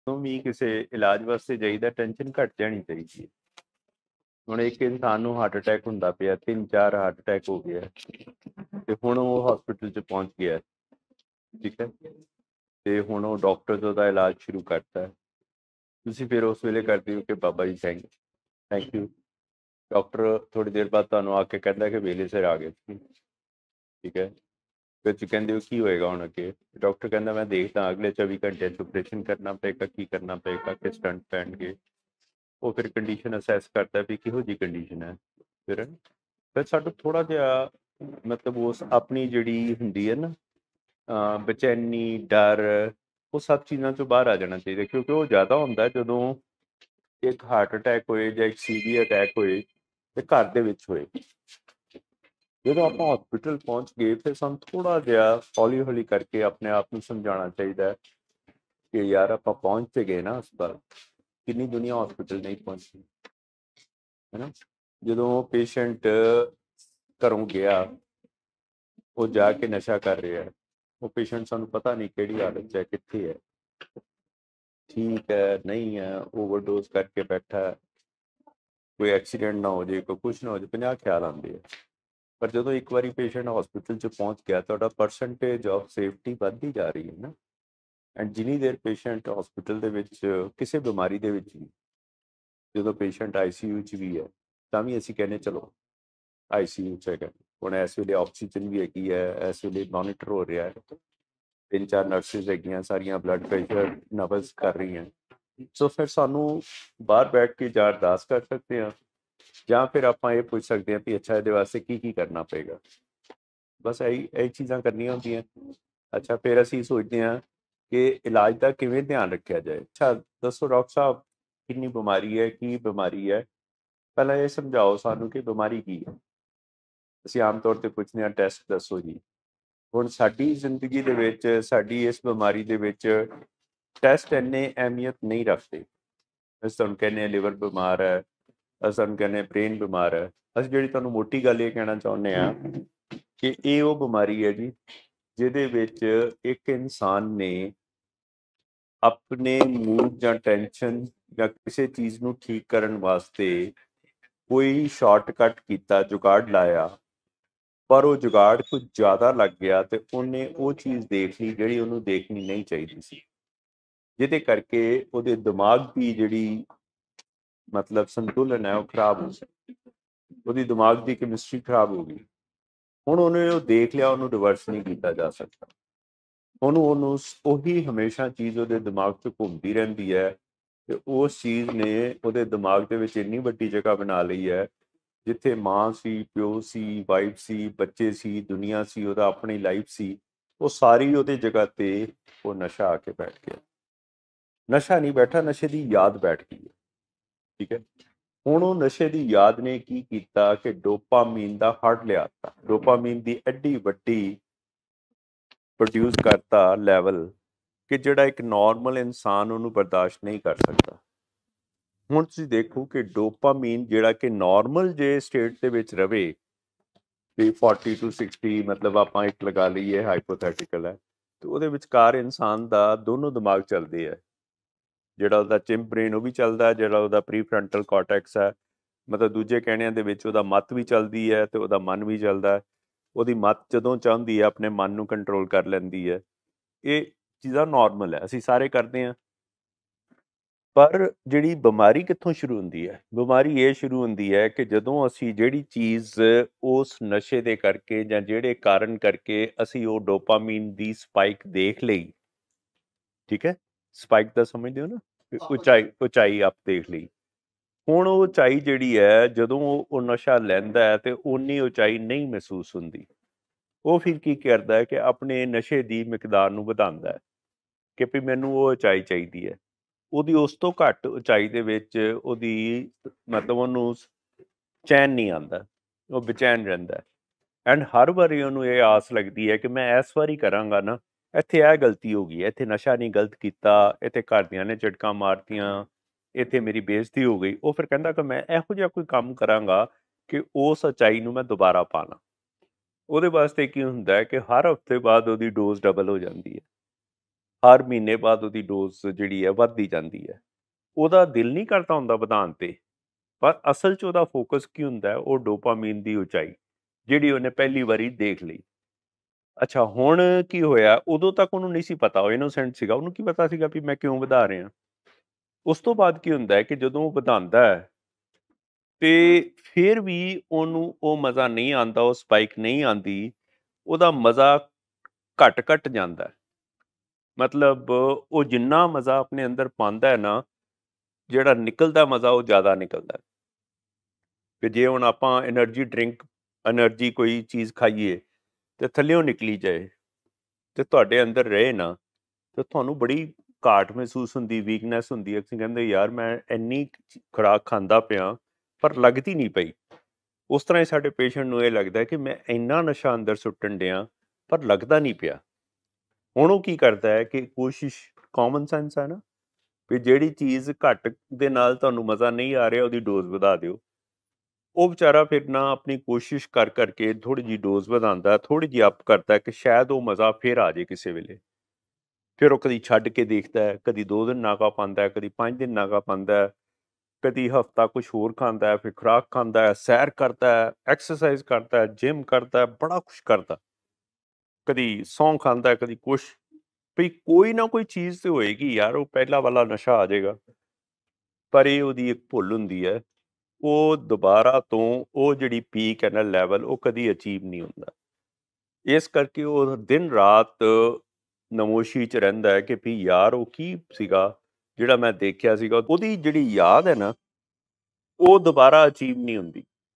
ਨੂੰ ਵੀ ਕਿਸੇ ਇਲਾਜ ਵਾਸਤੇ ਜਾਈਦਾ ਟੈਨਸ਼ਨ ਘੱਟ ਜਾਣੀ ਚਾਹੀਦੀ ਹੈ। ਹੁਣ ਇੱਕ ਇਨਸਾਨ ਨੂੰ ਹਾਰਟ ਅਟੈਕ ਹੁੰਦਾ ਪਿਆ, 3-4 ਹਾਰਟ ਅਟੈਕ ਹੋ ਗਿਆ ਤੇ ਹੁਣ ਉਹ ਹਸਪੀਟਲ 'ਚ ਪਹੁੰਚ ਗਿਆ, ਠੀਕ ਹੈ, ਤੇ ਹੁਣ ਉਹ ਡਾਕਟਰ ਉਹਦਾ ਇਲਾਜ ਸ਼ੁਰੂ ਕਰਤਾ। ਤੁਸੀਂ ਫਿਰ ਉਸ ਵੇਲੇ ਕਰਦੇ ਹੋ ਕਿ Baba ji thank you. Doctor ਥੋੜੀ ਦੇਰ ਬਾਅਦ ਤੁਹਾਨੂੰ ਆ ਕੇ ਕਹਿੰਦਾ ਕਿ ਵੇਲੇ ਸਿਰ ਆ ਗਏ ਸੀ, ਠੀਕ ਹੈ। ਫਿਰ ਤੁਸੀਂ ਕਹਿੰਦੇ ਹੋ ਕੀ ਹੋਏਗਾ ਹੁਣ ਅੱਗੇ? ਡਾਕਟਰ ਕਹਿੰਦਾ ਮੈਂ ਦੇਖਦਾ ਅਗਲੇ 24 ਘੰਟੇ 'ਚ ਆਪਰੇਸ਼ਨ ਕਰਨਾ ਪਏਗਾ, ਕੀ ਕਰਨਾ ਪਏਗਾ, ਕਿ ਸਟੰਟ ਪੈਣਗੇ। ਉਹ ਫਿਰ ਕੰਡੀਸ਼ਨ ਅਸੈਸ ਕਰਦਾ ਵੀ ਕਿਹੋ ਜਿਹੀ ਕੰਡੀਸ਼ਨ ਹੈ। ਫਿਰ ਸਾਨੂੰ ਥੋੜਾ ਜਿਹਾ ਮਤਲਬ ਉਸ ਆਪਣੀ ਜਿਹੜੀ ਹੁੰਦੀ ਹੈ ਨਾ ਬੇਚੈਨੀ, ਡਰ, ਉਹ ਸਭ ਚੀਜ਼ਾਂ ਤੋਂ ਬਾਹਰ ਆ ਜਾਣਾ ਚਾਹੀਦਾ, ਕਿਉਂਕਿ ਉਹ ਜ਼ਿਆਦਾ ਹੁੰਦਾ ਜਦੋਂ ਇੱਕ ਹਾਰਟ ਅਟੈਕ ਹੋਏ ਜਾਂ ਇੱਕ ਸੀਵੀਅਰ ਅਟੈਕ ਹੋਏ ਤੇ ਘਰ ਦੇ ਵਿੱਚ ਹੋਏ। ਜਦੋਂ ਆਪਾਂ ਹਸਪੀਟਲ ਪਹੁੰਚ ਗਏ ਫਿਰ ਸਾਨੂੰ ਥੋੜਾ ਜਿਹਾ ਹੌਲੀ ਹੌਲੀ ਕਰਕੇ ਆਪਣੇ ਆਪ ਨੂੰ ਸਮਝਾਉਣਾ ਚਾਹੀਦਾ ਕਿ ਯਾਰ ਆਪਾਂ ਪਹੁੰਚ ਤੇ ਗਏ ਨਾ ਹਸਪਤਾਲ, ਕਿੰਨੀ ਦੁਨੀਆ ਹਸਪੀਟਲ ਨਹੀਂ ਪਹੁੰਚੀ, ਹੈ ਨਾ। ਜਦੋਂ ਪੇਸ਼ੈਂਟ ਘਰੋਂ ਗਿਆ, ਉਹ ਜਾ ਕੇ ਨਸ਼ਾ ਕਰ ਰਿਹਾ, ਉਹ ਪੇਸ਼ੈਂਟ ਸਾਨੂੰ ਪਤਾ ਨਹੀਂ ਕਿਹੜੀ ਹਾਲਤ 'ਚ ਹੈ, ਕਿੱਥੇ ਹੈ, ਠੀਕ ਹੈ ਨਹੀਂ ਹੈ, ਓਵਰਡੋਜ਼ ਕਰਕੇ ਬੈਠਾ, ਕੋਈ ਐਕਸੀਡੈਂਟ ਨਾ ਹੋ ਜਾਏ, ਕੋਈ ਕੁਛ ਨਾ ਹੋ ਜਾਏ, 50 ਖਿਆਲ ਆਉਂਦੇ ਆ। ਪਰ ਜਦੋਂ ਇੱਕ ਵਾਰੀ ਪੇਸ਼ੈਂਟ ਹਸਪੀਟਲ 'ਚ ਪਹੁੰਚ ਗਿਆ, ਤੁਹਾਡਾ ਪਰਸੈਂਟੇਜ ਆਫ ਸੇਫਟੀ ਵੱਧਦੀ ਜਾ ਰਹੀ ਹੈ ਨਾ। ਐਂਡ ਜਿੰਨੀ ਦੇਰ ਪੇਸ਼ੈਂਟ ਹਸਪੀਟਲ ਦੇ ਵਿੱਚ ਕਿਸੇ ਬਿਮਾਰੀ ਦੇ ਵਿੱਚ ਵੀ, ਜਦੋਂ ਪੇਸ਼ੈਂਟ ICU 'ਚ ਵੀ ਹੈ ਤਾਂ ਵੀ ਅਸੀਂ ਕਹਿੰਦੇ ਚਲੋ ICU 'ਚ ਹੈਗਾ, ਹੁਣ ਇਸ ਵੇਲੇ ਆਕਸੀਜਨ ਵੀ ਹੈਗੀ ਹੈ, ਇਸ ਵੇਲੇ ਮੋਨੀਟਰ ਹੋ ਰਿਹਾ ਹੈ, 3-4 ਨਰਸਿਸ ਹੈਗੀਆਂ, ਸਾਰੀਆਂ ਬਲੱਡ ਪ੍ਰੈਸ਼ਰ ਨਬਜ਼ ਕਰ ਰਹੀਆਂ। ਸੋ ਫਿਰ ਸਾਨੂੰ ਬਾਹਰ ਬੈਠ ਕੇ ਜਾਂ ਅਰਦਾਸ ਕਰ ਸਕਦੇ ਹਾਂ ਜਾਂ ਫਿਰ ਆਪਾਂ ਇਹ ਪੁੱਛ ਸਕਦੇ ਹਾਂ ਵੀ ਅੱਛਾ ਇਹਦੇ ਵਾਸਤੇ ਕੀ ਕਰਨਾ ਪਏਗਾ। ਬਸ ਇਹੀ ਚੀਜ਼ਾਂ ਕਰਨੀਆਂ ਹੁੰਦੀਆਂ। ਅੱਛਾ, ਫਿਰ ਅਸੀਂ ਸੋਚਦੇ ਹਾਂ ਕਿ ਇਲਾਜ ਦਾ ਕਿਵੇਂ ਧਿਆਨ ਰੱਖਿਆ ਜਾਏ। ਅੱਛਾ ਦੱਸੋ ਡਾਕਟਰ ਸਾਹਿਬ, ਕਿੰਨੀ ਬਿਮਾਰੀ ਹੈ, ਕੀ ਬਿਮਾਰੀ ਹੈ, ਪਹਿਲਾਂ ਇਹ ਸਮਝਾਓ ਸਾਨੂੰ ਕਿ ਬਿਮਾਰੀ ਕੀ ਹੈ। ਅਸੀਂ ਆਮ ਤੌਰ ਤੇ ਪੁੱਛਦੇ ਹਾਂ ਟੈਸਟ ਦੱਸੋ ਜੀ। ਹੁਣ ਸਾਡੀ ਜ਼ਿੰਦਗੀ ਦੇ ਵਿੱਚ, ਸਾਡੀ ਇਸ ਬਿਮਾਰੀ ਦੇ ਵਿੱਚ ਟੈਸਟ ਇੰਨੇ ਅਹਿਮੀਅਤ ਨਹੀਂ ਰੱਖਦੇ। ਅਸੀਂ ਤੁਹਾਨੂੰ ਕਹਿੰਦੇ ਹਾਂ ਲਿਵਰ ਬਿਮਾਰ ਹੈ, ਅਸੀਂ ਤੁਹਾਨੂੰ ਕਹਿੰਦੇ ਹਾਂ ਬ੍ਰੇਨ ਬਿਮਾਰ ਹੈ। ਅਸੀਂ ਜਿਹੜੀ ਤੁਹਾਨੂੰ ਮੋਟੀ ਗੱਲ ਇਹ ਕਹਿਣਾ ਚਾਹੁੰਦੇ ਹਾਂ ਕਿ ਇਹ ਉਹ ਬਿਮਾਰੀ ਹੈ ਜੀ ਜਿਹਦੇ ਵਿੱਚ ਇੱਕ ਇਨਸਾਨ ਨੇ ਆਪਣੇ ਮੂਡ ਜਾਂ ਟੈਨਸ਼ਨ ਜਾਂ ਕਿਸੇ ਚੀਜ਼ ਨੂੰ ਠੀਕ ਕਰਨ ਵਾਸਤੇ ਕੋਈ ਸ਼ਾਰਟਕਟ ਕੀਤਾ, ਜੁਗਾੜ ਲਾਇਆ, ਪਰ ਉਹ ਜੁਗਾੜ ਕੁਝ ਜ਼ਿਆਦਾ ਲੱਗ ਗਿਆ ਤੇ ਉਹਨੇ ਉਹ ਚੀਜ਼ ਦੇਖ ਲਈ ਜਿਹੜੀ ਉਹਨੂੰ ਦੇਖਣੀ ਨਹੀਂ ਚਾਹੀਦੀ ਸੀ, ਜਿਹਦੇ ਕਰਕੇ ਉਹਦੇ ਦਿਮਾਗ ਦੀ ਜਿਹੜੀ ਮਤਲਬ ਸੰਤੁਲਨ ਹੈ ਉਹ ਖਰਾਬ ਹੋ ਗਈ, ਉਹਦੀ ਦਿਮਾਗ ਦੀ ਕੈਮਿਸਟਰੀ ਖਰਾਬ ਹੋ ਗਈ। ਹੁਣ ਉਹਨੇ ਉਹ ਦੇਖ ਲਿਆ, ਉਹਨੂੰ ਰਿਵਰਸ ਨਹੀਂ ਕੀਤਾ ਜਾ ਸਕਦਾ। ਉਹਨੂੰ ਉਹੀ ਹਮੇਸ਼ਾ ਚੀਜ਼ ਉਹਦੇ ਦਿਮਾਗ 'ਚ ਘੁੰਮਦੀ ਰਹਿੰਦੀ ਹੈ ਤੇ ਉਸ ਚੀਜ਼ ਨੇ ਉਹਦੇ ਦਿਮਾਗ ਦੇ ਵਿੱਚ ਇੰਨੀ ਵੱਡੀ ਜਗ੍ਹਾ ਬਣਾ ਲਈ ਹੈ, ਜਿੱਥੇ ਮਾਂ ਸੀ, ਪਿਓ ਸੀ, ਵਾਈਫ ਸੀ, ਬੱਚੇ ਸੀ, ਦੁਨੀਆ ਸੀ, ਉਹਦਾ ਆਪਣੀ ਲਾਈਫ ਸੀ, ਉਹ ਸਾਰੀ ਉਹਦੇ ਜਗ੍ਹਾ ਤੇ ਉਹ ਨਸ਼ਾ ਆ ਕੇ ਬੈਠ ਗਿਆ। ਨਸ਼ਾ ਨਹੀਂ ਬੈਠਾ, ਨਸ਼ੇ ਦੀ ਯਾਦ ਬੈਠ ਗਈ ਹੈ, ਠੀਕ ਹੈ। ਹੁਣ ਉਹ ਨਸ਼ੇ ਦੀ ਯਾਦ ਨੇ ਕੀ ਕੀਤਾ ਕਿ ਡੋਪਾਮੀਨ ਦਾ ਹੜ ਲਿਆਤਾ, ਡੋਪਾਮੀਨ ਦੀ ਐਡੀ ਵੱਡੀ ਪ੍ਰੋਡਿਊਸ ਕਰਤਾ ਲੈਵਲ ਕਿ ਜਿਹੜਾ ਇੱਕ ਨਾਰਮਲ ਇਨਸਾਨ ਉਹਨੂੰ ਬਰਦਾਸ਼ਤ ਨਹੀਂ ਕਰ ਸਕਦਾ। ਹੁਣ ਤੁਸੀਂ ਦੇਖੋ ਕਿ ਡੋਪਾਮੀਨ ਜਿਹੜਾ ਕਿ ਨਾਰਮਲ ਜੇ ਸਟੇਟ ਦੇ ਵਿੱਚ ਰਵੇ ਵੀ 40 to 60, ਮਤਲਬ ਆਪਾਂ ਇੱਕ ਲਗਾ ਲਈਏ ਹਾਈਪੋਥੈਟੀਕਲ ਹੈ, ਤੇ ਉਹਦੇ ਵਿਚਕਾਰ ਇਨਸਾਨ ਦਾ ਦੋਨੋਂ ਦਿਮਾਗ ਚੱਲਦੇ ਹੈ। ਜਿਹੜਾ ਉਹਦਾ ਚਿੰਪ ਬ੍ਰੇਨ ਉਹ ਵੀ ਚੱਲਦਾ, ਜਿਹੜਾ ਉਹਦਾ ਪ੍ਰੀਫਰੰਟਲ ਕਾਰਟੈਕਸ ਹੈ, ਮਤਲਬ ਦੂਜੇ ਕਹਿਣਿਆਂ ਦੇ ਵਿੱਚ ਉਹਦਾ ਮੱਤ ਵੀ ਚੱਲਦੀ ਹੈ ਤੇ ਉਹਦਾ ਮਨ ਵੀ ਚੱਲਦਾ ਹੈ। ਉਹਦੀ ਮੱਤ ਜਦੋਂ ਚਾਹੁੰਦੀ ਹੈ ਆਪਣੇ ਮਨ ਨੂੰ ਕੰਟਰੋਲ ਕਰ ਲੈਂਦੀ ਹੈ। ਇਹ ਚੀਜ਼ਾਂ ਨਾਰਮਲ ਹੈ, ਅਸੀਂ ਸਾਰੇ ਕਰਦੇ ਹਾਂ। ਪਰ ਜਿਹੜੀ ਬਿਮਾਰੀ ਕਿੱਥੋਂ ਸ਼ੁਰੂ ਹੁੰਦੀ ਹੈ? ਬਿਮਾਰੀ ਇਹ ਸ਼ੁਰੂ ਹੁੰਦੀ ਹੈ ਕਿ ਜਦੋਂ ਅਸੀਂ ਜਿਹੜੀ ਚੀਜ਼ ਉਸ ਨਸ਼ੇ ਦੇ ਕਰਕੇ ਜਾਂ ਜਿਹੜੇ ਕਾਰਨ ਕਰਕੇ ਅਸੀਂ ਉਹ ਡੋਪਾਮੀਨ ਦੀ ਸਪਾਈਕ ਦੇਖ ਲਈ, ਠੀਕ ਹੈ, ਸਪਾਈਕ ਦਾ ਸਮਝਦੇ ਹੋ ਨਾ, ਉਚਾਈ ਆਪ ਦੇਖ ਲਈ। ਹੁਣ ਉਹ ਉਚਾਈ ਜਿਹੜੀ ਹੈ, ਜਦੋਂ ਉਹ ਨਸ਼ਾ ਲੈਂਦਾ ਹੈ ਤੇ ਉਨੀ ਉਚਾਈ ਨਹੀਂ ਮਹਿਸੂਸ ਹੁੰਦੀ। ਉਹ ਫਿਰ ਕੀ ਕਰਦਾ ਹੈ ਕਿ ਆਪਣੇ ਨਸ਼ੇ ਦੀ ਮਿਕਦਾਰ ਨੂੰ ਵਧਾਉਂਦਾ ਹੈ ਕਿ ਵੀ ਮੈਨੂੰ ਉਹ ਉਚਾਈ ਚਾਹੀਦੀ ਹੈ। ਉਹਦੀ ਉਸ ਤੋਂ ਘੱਟ ਉਚਾਈ ਦੇ ਵਿੱਚ ਉਹਦੀ ਮਤਲਬ ਉਹਨੂੰ ਚੈਨ ਨਹੀਂ ਆਉਂਦਾ, ਉਹ ਬੇਚੈਨ ਰਹਿੰਦਾ। ਐਂਡ ਹਰ ਵਾਰੀ ਉਹਨੂੰ ਇਹ ਆਸ ਲੱਗਦੀ ਹੈ ਕਿ ਮੈਂ ਇਸ ਵਾਰੀ ਕਰਾਂਗਾ ਨਾ, ਇੱਥੇ ਇਹ ਗਲਤੀ ਹੋ ਗਈ, ਇੱਥੇ ਨਸ਼ਾ ਨਹੀਂ ਗਲਤ ਕੀਤਾ, ਇੱਥੇ ਘਰਦਿਆਂ ਨੇ ਝਟਕਾਂ ਮਾਰਤੀਆਂ, ਇੱਥੇ ਮੇਰੀ ਬੇਇੱਜ਼ਤੀ ਹੋ ਗਈ। ਉਹ ਫਿਰ ਕਹਿੰਦਾ ਕਿ ਮੈਂ ਇਹੋ ਜਿਹਾ ਕੋਈ ਕੰਮ ਕਰਾਂਗਾ ਕਿ ਉਸ ਸੱਚਾਈ ਨੂੰ ਮੈਂ ਦੁਬਾਰਾ ਪਾਣਾ। ਉਹਦੇ ਵਾਸਤੇ ਕੀ ਹੁੰਦਾ ਹੈ ਕਿ ਹਰ ਹਫ਼ਤੇ ਬਾਅਦ ਉਹਦੀ ਡੋਜ਼ ਡਬਲ ਹੋ ਜਾਂਦੀ ਹੈ। ਹਰ ਮਹੀਨੇ ਬਾਅਦ ਉਹਦੀ ਡੋਜ਼ ਜਿਹੜੀ ਹੈ ਵੱਧਦੀ ਜਾਂਦੀ ਹੈ। ਉਹਦਾ ਦਿਲ ਨਹੀਂ ਕਰਦਾ ਹੁੰਦਾ ਵਧਾਉਣ ਤੇ, ਪਰ ਅਸਲ 'ਚ ਉਹਦਾ ਫੋਕਸ ਕੀ ਹੁੰਦਾ ਹੈ, ਉਹ ਡੋਪਾਮੀਨ ਦੀ ਉਚਾਈ ਜਿਹੜੀ ਉਹਨੇ ਪਹਿਲੀ ਵਾਰੀ ਦੇਖ ਲਈ। ਅੱਛਾ, ਹੁਣ ਕੀ ਹੋਇਆ, ਉਦੋਂ ਤੱਕ ਉਹਨੂੰ ਨਹੀਂ ਸੀ ਪਤਾ, ਉਹ ਇਨੋਸੈਂਟ ਸੀਗਾ, ਉਹਨੂੰ ਕੀ ਪਤਾ ਸੀਗਾ ਵੀ ਮੈਂ ਕਿਉਂ ਵਧਾ ਰਿਹਾ। ਉਸ ਤੋਂ ਬਾਅਦ ਕੀ ਹੁੰਦਾ ਹੈ ਕਿ ਜਦੋਂ ਉਹ ਵਧਾਉਂਦਾ ਹੈ ਤੇ ਫਿਰ ਵੀ ਉਹਨੂੰ ਉਹ ਮਜ਼ਾ ਨਹੀਂ ਆਉਂਦਾ, ਉਹ ਸਪਾਈਕ ਨਹੀਂ ਆਉਂਦੀ, ਉਹਦਾ ਮਜ਼ਾ ਘਟ ਜਾਂਦਾ ਹੈ। ਮਤਲਬ ਉਹ ਜਿੰਨਾ ਮਜ਼ਾ ਆਪਣੇ ਅੰਦਰ ਪਾਉਂਦਾ ਹੈ ਨਾ, ਜਿਹੜਾ ਨਿਕਲਦਾ ਮਜ਼ਾ ਉਹ ਜ਼ਿਆਦਾ ਨਿਕਲਦਾ ਹੈ। ਕਿ ਜੇ ਹੁਣ ਆਪਾਂ ਐਨਰਜੀ ਕੋਈ ਚੀਜ਼ ਖਾਈਏ ਤੇ ਥੱਲਿਓਂ ਨਿਕਲੀ ਜਾਏ ਤੇ ਤੁਹਾਡੇ ਅੰਦਰ ਰਹੇ ਨਾ, ਤੇ ਤੁਹਾਨੂੰ ਬੜੀ ਘਾਟ ਮਹਿਸੂਸ ਹੁੰਦੀ, ਵੀਕਨੈਸ ਹੁੰਦੀ ਹੈ। ਤੁਸੀਂ ਕਹਿੰਦੇ ਯਾਰ ਮੈਂ ਇੰਨੀ ਖੁਰਾਕ ਖਾਂਦਾ ਪਿਆ ਪਰ ਲੱਗਦੀ ਨਹੀਂ ਪਈ। ਉਸ ਤਰ੍ਹਾਂ ਹੀ ਸਾਡੇ ਪੇਸ਼ੈਂਟ ਨੂੰ ਇਹ ਲੱਗਦਾ ਕਿ ਮੈਂ ਇੰਨਾ ਨਸ਼ਾ ਅੰਦਰ ਸੁੱਟਣ ਡਿਆ ਪਰ ਲੱਗਦਾ ਨਹੀਂ ਪਿਆ। ਹੁਣ ਉਹ ਕੀ ਕਰਦਾ ਹੈ ਕਿ ਕੋਸ਼ਿਸ਼, ਕਾਮਨ ਸੈਂਸ ਹੈ ਨਾ, ਵੀ ਜਿਹੜੀ ਚੀਜ਼ ਘੱਟ ਦੇ ਨਾਲ ਤੁਹਾਨੂੰ ਮਜ਼ਾ ਨਹੀਂ ਆ ਰਿਹਾ ਉਹਦੀ ਡੋਜ਼ ਵਧਾ ਦਿਓ। ਉਹ ਵਿਚਾਰਾ ਫਿਰ ਨਾ ਆਪਣੀ ਕੋਸ਼ਿਸ਼ ਕਰ ਕਰਕੇ ਥੋੜ੍ਹੀ ਜਿਹੀ ਡੋਜ਼ ਵਧਾਉਂਦਾ, ਥੋੜ੍ਹੀ ਜਿਹੀ ਅਪ ਕਰਦਾ ਕਿ ਸ਼ਾਇਦ ਉਹ ਮਜ਼ਾ ਫਿਰ ਆ ਜਾਏ ਕਿਸੇ ਵੇਲੇ। ਫਿਰ ਉਹ ਕਦੀ ਛੱਡ ਕੇ ਦੇਖਦਾ ਹੈ, ਕਦੀ 2 ਦਿਨ ਨਾਗਾ ਪਾਉਂਦਾ ਹੈ, ਕਦੀ 5 ਦਿਨ ਨਾਗਾ ਪਾਉਂਦਾ ਹੈ, ਕਦੀ ਹਫ਼ਤਾ ਕੁਛ ਹੋਰ ਖਾਂਦਾ ਹੈ, ਫਿਰ ਖੁਰਾਕ ਖਾਂਦਾ ਹੈ, ਸੈਰ ਕਰਦਾ ਹੈ, ਐਕਸਰਸਾਈਜ਼ ਕਰਦਾ ਹੈ, ਜਿਮ ਕਰਦਾ ਹੈ, ਬੜਾ ਕੁਛ ਕਰਦਾ। ਕਦੀ ਸਹੁੰ ਖਾਂਦਾ ਹੈ, ਕਦੀ ਕੁਛ, ਵੀ ਕੋਈ ਨਾ ਕੋਈ ਚੀਜ਼ ਤੇ ਹੋਏਗੀ ਯਾਰ, ਉਹ ਪਹਿਲਾਂ ਵਾਲਾ ਨਸ਼ਾ ਆ ਜਾਏਗਾ। ਪਰ ਇਹ ਉਹਦੀ ਇੱਕ ਭੁੱਲ ਹੁੰਦੀ ਹੈ, ਉਹ ਦੁਬਾਰਾ ਤੋਂ ਉਹ ਜਿਹੜੀ ਪੀਕ ਹੈ ਨਾ, ਲੈਵਲ, ਉਹ ਕਦੀ ਅਚੀਵ ਨਹੀਂ ਹੁੰਦਾ। ਇਸ ਕਰਕੇ ਉਹ ਦਿਨ ਰਾਤ ਨਮੋਸ਼ੀ 'ਚ ਰਹਿੰਦਾ ਹੈ ਕਿ ਵੀ ਯਾਰ ਉਹ ਕੀ ਸੀਗਾ ਜਿਹੜਾ ਮੈਂ ਦੇਖਿਆ ਸੀਗਾ। ਉਹਦੀ ਜਿਹੜੀ ਯਾਦ ਹੈ ਨਾ, ਉਹ ਦੁਬਾਰਾ ਅਚੀਵ ਨਹੀਂ ਹੁੰਦੀ।